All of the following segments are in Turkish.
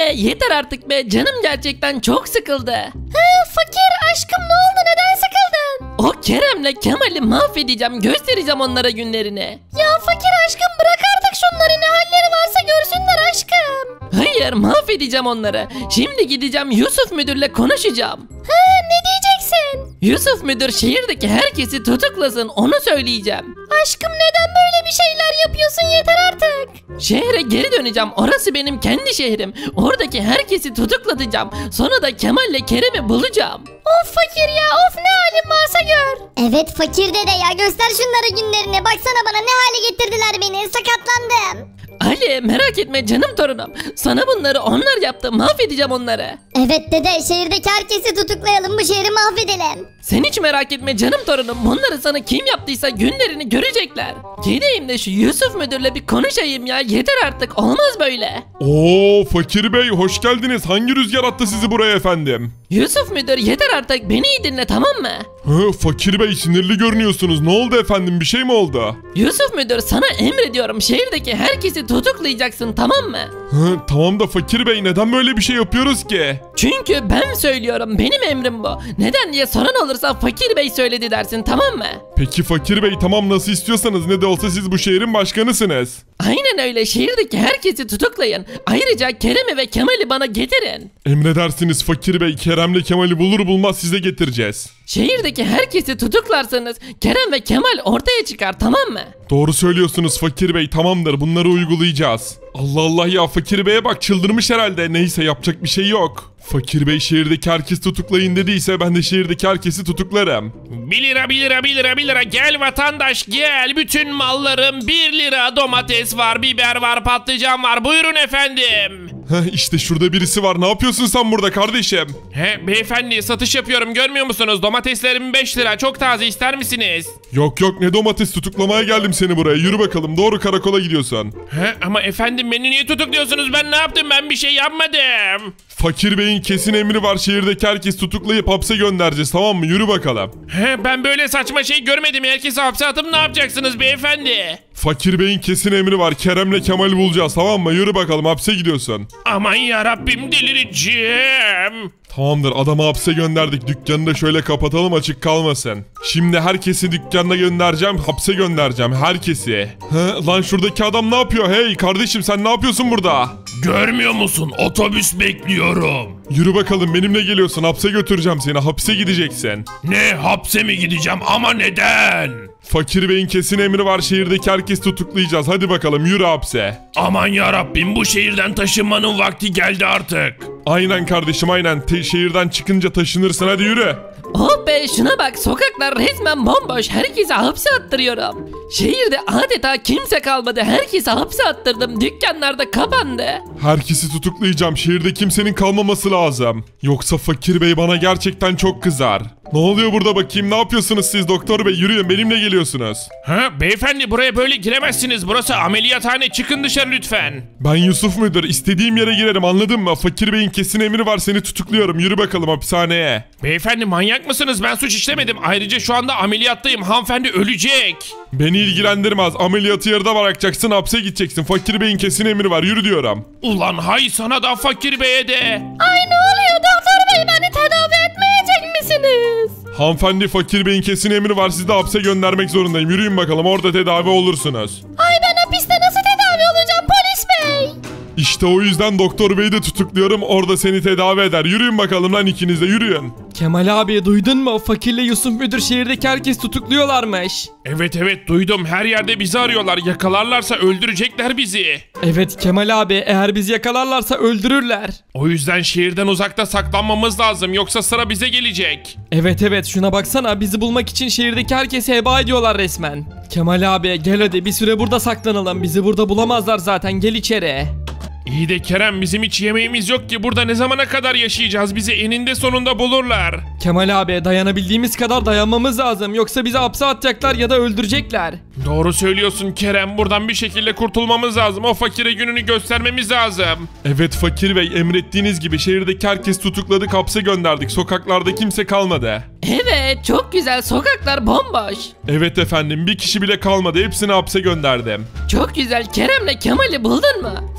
yeter artık be, canım gerçekten çok sıkıldı. Fakir aşkım ne oldu, neden sıkıldın? O Kerem'le Kemal'i mahvedeceğim, göstereceğim onlara günlerini. Ya fakir aşkım bırak artık şunları, ne halleri varsa görsünler aşkım. Hayır, mahvedeceğim onları. Şimdi gideceğim Yusuf müdürle konuşacağım. Ne diyeceksin? Yusuf müdür şehirdeki herkesi tutuklasın, onu söyleyeceğim. Aşkım neden böyle bir şeyler yapıyorsun, yeter artık. Şehre geri döneceğim, orası benim kendi şehrim. Oradaki herkesi tutuklatacağım. Sonra da Kemal'le Kerem'i bulacağım. Of fakir ya, of ne halin varsa gör. Evet fakir dede ya, göster şunlara günlerini, baksana bana ne hale getirdiler beni, sakatlandım. Ali, merak etme canım torunum. Sana bunları onlar yaptı, mahvedeceğim onları. Evet dede, şehirdeki herkesi tutuklayalım, bu şehri mahvedelim. Sen hiç merak etme canım torunum. Bunları sana kim yaptıysa günlerini görecekler. Gideyim de şu Yusuf müdürle bir konuşayım ya. Yeter artık, olmaz böyle. Oo Fakir Bey, hoş geldiniz. Hangi rüzgar attı sizi buraya efendim? Yusuf müdür yeter artık, beni iyi dinle tamam mı? Fakir Bey, sinirli görünüyorsunuz. Ne oldu efendim, bir şey mi oldu? Yusuf müdür, sana emrediyorum, şehirdeki herkesi tutuklayacaksın tamam mı? Tamam da Fakir Bey, neden böyle bir şey yapıyoruz ki? Çünkü ben söylüyorum, benim emrim bu. Neden diye soran olursa Fakir Bey söyledi dersin tamam mı? Peki Fakir Bey, tamam, nasıl istiyorsanız, ne de olsa siz bu şehrin başkanısınız. Aynen öyle, şehirdeki herkesi tutuklayın. Ayrıca Kerem'i ve Kemal'i bana getirin. Emredersiniz Fakir Bey, Kerem'le Kemal'i bulur bulmaz size getireceğiz. Şehirdeki herkesi tutuklarsanız Kerem ve Kemal ortaya çıkar tamam mı? Doğru söylüyorsunuz Fakir Bey, tamamdır, bunları uygulayacağız. Allah Allah ya, Fakir Bey'e bak, çıldırmış herhalde. Neyse, yapacak bir şey yok. Fakir Bey şehirdeki herkesi tutuklayın dediyse ben de şehirdeki herkesi tutuklarım. 1 lira 1 lira 1 lira 1 lira, gel vatandaş gel, bütün mallarım 1 lira, domates var, biber var, patlıcan var, buyurun efendim. İşte şurada birisi var, ne yapıyorsun sen burada kardeşim? Beyefendi, satış yapıyorum, görmüyor musunuz? Domateslerim 5 lira, çok taze, ister misiniz? Yok yok, ne domates, tutuklamaya geldim seni buraya, yürü bakalım, doğru karakola gidiyorsun. Ama efendim, beni niye tutukluyorsunuz, ben ne yaptım, ben bir şey yapmadım. Fakir Bey'in kesin emri var, şehirdeki herkes tutuklayıp hapse göndereceğiz, tamam mı, yürü bakalım. Ben böyle saçma şey görmedim, herkesi hapse atıp ne yapacaksınız beyefendi? Fakir Bey'in kesin emri var, Kerem'le Kemal'i bulacağız, tamam mı, yürü bakalım, hapse gidiyorsun. Aman yarabbim, delireceğim. Tamamdır, adamı hapse gönderdik, dükkanı da şöyle kapatalım, açık kalmasın. Şimdi herkesi dükkanına göndereceğim, hapse göndereceğim herkesi. Lan şuradaki adam ne yapıyor? Hey kardeşim, sen ne yapıyorsun burada? Görmüyor musun, otobüs bekliyorum. Yürü bakalım, benimle geliyorsun, hapse götüreceğim seni, hapse gideceksin. Ne, hapse mi gideceğim, ama neden? Fakir Bey'in kesin emri var, şehirdeki herkes tutuklayacağız, hadi bakalım yürü hapse. Aman yarabbim, bu şehirden taşınmanın vakti geldi artık. Aynen kardeşim, aynen, şehirden çıkınca taşınırsın, hadi yürü. Oh be, şuna bak, sokaklar resmen bomboş, herkese hapse attırıyorum. Şehirde adeta kimse kalmadı, herkese hapse attırdım, dükkanlar da kapandı. Herkesi tutuklayacağım, şehirde kimsenin kalmaması lazım. Yoksa Fakir Bey bana gerçekten çok kızar. Ne oluyor burada bakayım, ne yapıyorsunuz siz doktor bey, yürüyün, benimle geliyorsunuz. Beyefendi, buraya böyle giremezsiniz, burası ameliyathane, çıkın dışarı lütfen. Ben Yusuf müdür, istediğim yere girerim, anladın mı? Fakir Bey'in kesin emri var, seni tutukluyorum, yürü bakalım hapishaneye. Beyefendi, manyak mısınız, ben suç işlemedim, ayrıca şu anda ameliyattayım, hanımefendi ölecek. Beni ilgilendirmez, ameliyatı yarıda bırakacaksın, hapse gideceksin, Fakir Bey'in kesin emri var, yürü diyorum. Ulan hay sana da, Fakir Bey'e de. Ay ne oluyor doktor bey, beni tedavi etmeyecek misiniz? Hanımefendi, Fakir Bey'in kesin emri var, sizi de hapse göndermek zorundayım, yürüyün bakalım, orada tedavi olursunuz. Ay ben hapiste nasıl tedavi olacağım polis bey? İşte o yüzden doktor beyi de tutukluyorum, orada seni tedavi eder, yürüyün bakalım lan, ikiniz de yürüyün. Kemal abi, duydun mu? Fakirle Yusuf müdür şehirdeki herkes tutukluyorlarmış. Evet duydum, her yerde bizi arıyorlar, yakalarlarsa öldürecekler bizi. Evet Kemal abi, eğer bizi yakalarlarsa öldürürler. O yüzden şehirden uzakta saklanmamız lazım, yoksa sıra bize gelecek. Evet şuna baksana, bizi bulmak için şehirdeki herkesi heba ediyorlar resmen. Kemal abi gel hadi, bir süre burada saklanalım, bizi burada bulamazlar zaten, gel içeri. İyi de Kerem, bizim hiç yemeğimiz yok ki, burada ne zamana kadar yaşayacağız, bizi eninde sonunda bulurlar. Kemal abi, dayanabildiğimiz kadar dayanmamız lazım, yoksa bizi hapse atacaklar ya da öldürecekler. Doğru söylüyorsun Kerem, buradan bir şekilde kurtulmamız lazım, o fakire gününü göstermemiz lazım. Evet Fakir Bey, emrettiğiniz gibi şehirdeki herkes tutukladık, hapse gönderdik, sokaklarda kimse kalmadı. Evet, çok güzel, sokaklar bomboş. Evet efendim, bir kişi bile kalmadı, hepsini hapse gönderdim. Çok güzel, Kerem'le Kemal'i buldun mu? Fakir Bey,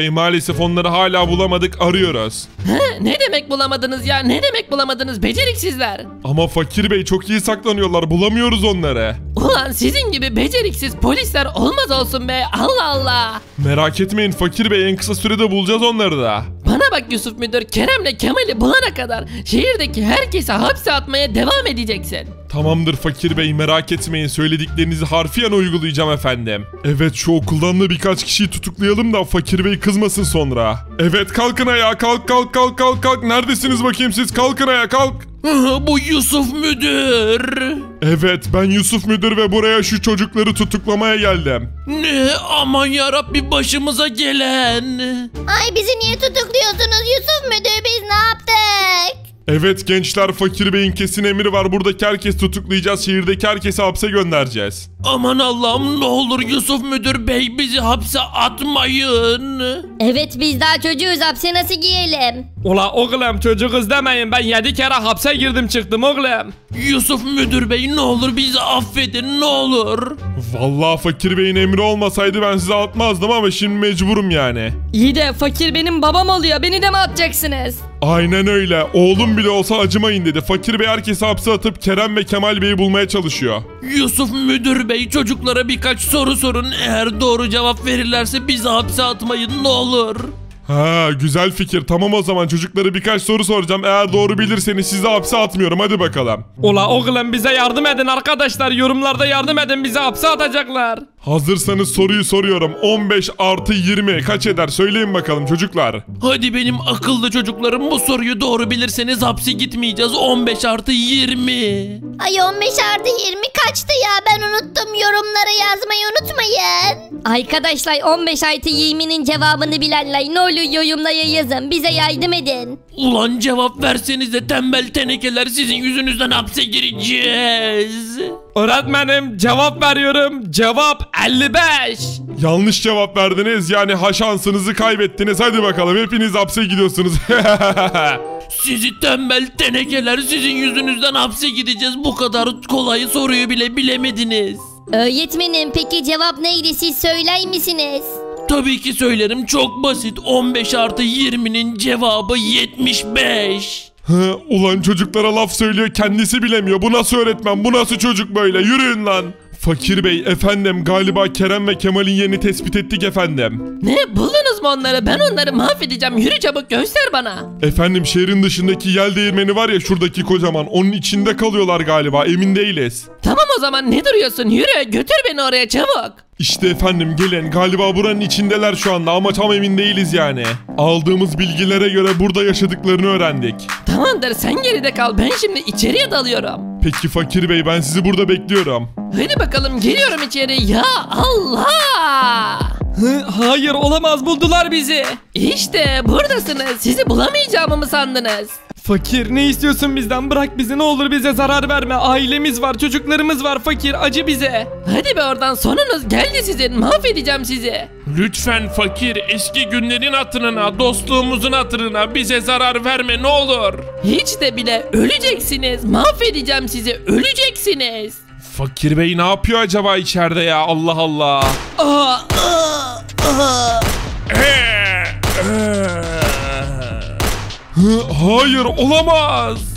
Bey maalesef onları hala bulamadık, arıyoruz. Ne demek bulamadınız ya? Ne demek bulamadınız beceriksizler? Ama Fakir Bey çok iyi saklanıyorlar, bulamıyoruz onları. Ulan sizin gibi beceriksiz polisler olmaz olsun be, Allah Allah. Merak etmeyin Fakir Bey, en kısa sürede bulacağız onları da. Bana bak Yusuf Müdür, Kerem'le Kemal'i bulana kadar şehirdeki herkesi hapse atmaya devam edeceksin. Tamamdır Fakir Bey, merak etmeyin, söylediklerinizi harfiyen uygulayacağım efendim. Evet, şu okuldan da birkaç kişiyi tutuklayalım da Fakir Bey kızmasın sonra. Evet, kalkın ayağa, kalk. Neredesiniz bakayım siz, kalkın ayağa, kalk. Bu Yusuf Müdür. Evet, ben Yusuf Müdür ve buraya şu çocukları tutuklamaya geldim. Ne, aman yarabbi, başımıza gelen. Ay bizi niye tutukluyorsunuz Yusuf Müdür, biz ne yaptık? Evet gençler, Fakir Bey'in kesin emri var, buradaki herkesi tutuklayacağız, şehirdeki herkesi hapse göndereceğiz. Aman Allah'ım, ne olur Yusuf Müdür Bey, bizi hapse atmayın. Evet biz daha çocuğuz, hapse nasıl giyelim? Ula oğlum çocukuz demeyin, ben 7 kere hapse girdim çıktım oğlum. Yusuf Müdür Bey, ne olur bizi affedin, ne olur. Vallahi Fakir Bey'in emri olmasaydı ben size atmazdım ama şimdi mecburum yani. İyi de fakir benim babam oluyor. Beni de mi atacaksınız? Aynen öyle, oğlum bile olsa acımayın dedi. Fakir Bey herkesi hapse atıp Kerem ve Kemal Bey'i bulmaya çalışıyor. Yusuf Müdür Bey, çocuklara birkaç soru sorun. Eğer doğru cevap verirlerse bizi hapse atmayın, ne olur. Ha, güzel fikir. Tamam, o zaman çocuklara birkaç soru soracağım. Eğer doğru bilirseniz sizi hapse atmıyorum. Hadi bakalım. Ula oğlum bize yardım edin arkadaşlar, yorumlarda yardım edin, bizi hapse atacaklar. Hazırsanız soruyu soruyorum. 15 artı 20 kaç eder? Söyleyin bakalım çocuklar. Hadi benim akıllı çocuklarım, bu soruyu doğru bilirseniz hapse gitmeyeceğiz. 15 artı 20. Ay 15 artı 20 kaçtı ya, ben unuttum, yorumlara yazmayı unutmayın. Arkadaşlar 15 artı 20'nin cevabını bilenler ne olur yorumlara yazın. Bize yardım edin. Ulan cevap versenize tembel tenekeler, sizin yüzünüzden hapse gireceğiz. Öğretmenim cevap veriyorum, cevap 55. Yanlış cevap verdiniz, yani ha şansınızı kaybettiniz. Hadi bakalım, hepiniz hapse gidiyorsunuz. Sizi tembel tenekeler, sizin yüzünüzden hapse gideceğiz. Bu kadar kolay soruyu bile bilemediniz. Öğretmenim peki cevap neydi, siz söyler misiniz? Tabii ki söylerim, çok basit. 15 artı 20'nin cevabı 75. Hı, ulan çocuklara laf söylüyor, kendisi bilemiyor. Bu nasıl öğretmen, bu nasıl çocuk böyle? Yürüyün lan. Fakir Bey efendim, galiba Kerem ve Kemal'in yerini tespit ettik efendim. Ne, buldunuz mu onları? Ben onları mahvedeceğim, yürü çabuk göster bana. Efendim, şehrin dışındaki yel değirmeni var ya, şuradaki kocaman, onun içinde kalıyorlar galiba, emin değiliz. Tamam o zaman, ne duruyorsun, yürü götür beni oraya çabuk. İşte efendim gelin, galiba buranın içindeler şu anda ama tam emin değiliz yani. Aldığımız bilgilere göre burada yaşadıklarını öğrendik. Tamamdır, sen geride kal, ben şimdi içeriye dalıyorum. Peki Fakir Bey, ben sizi burada bekliyorum. Hadi bakalım, geliyorum içeri. Ya Allah! Hayır olamaz, buldular bizi. İşte buradasınız. Sizi bulamayacağımı mı sandınız? Fakir ne istiyorsun bizden, bırak bizi ne olur, bize zarar verme, ailemiz var, çocuklarımız var, fakir acı bize. Hadi be oradan, sonunuz geldi sizin, mahvedeceğim sizi. Lütfen fakir, eski günlerin hatırına, dostluğumuzun hatırına bize zarar verme, ne olur. Hiç de bile, öleceksiniz, mahvedeceğim sizi, öleceksiniz. Fakir Bey ne yapıyor acaba içeride ya, Allah Allah. Hayır, olamaz.